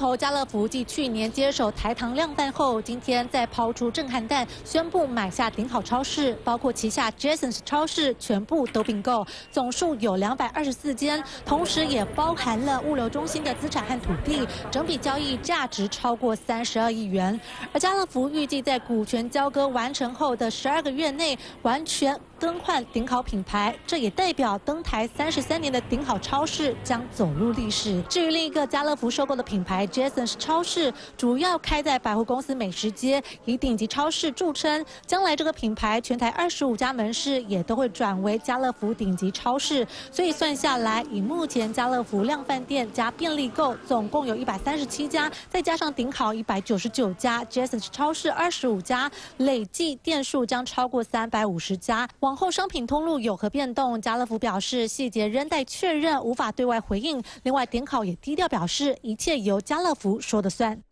头家乐福继去年接手台糖量贩后，今天再抛出震撼弹，宣布买下顶好超市，包括旗下 Jasons 超市全部都并购，总数有224间，同时也包含了物流中心的资产和土地，整笔交易价值超过32亿元。而家乐福预计在股权交割完成后的12个月内完全更换顶好品牌，这也代表登台33年的顶好超市将走入历史。至于另一个家乐福收购的品牌 Jasons 超市，主要开在百货公司美食街，以顶级超市著称。将来这个品牌全台25家门市也都会转为家乐福顶级超市，所以算下来，以目前家乐福量贩店加便利购总共有137家，再加上顶好199家 ，Jasons 超市25家，累计店数将超过350家。往后商品通路有何变动，家乐福表示细节仍待确认，无法对外回应。另外，点考也低调表示，一切由家乐福说了算。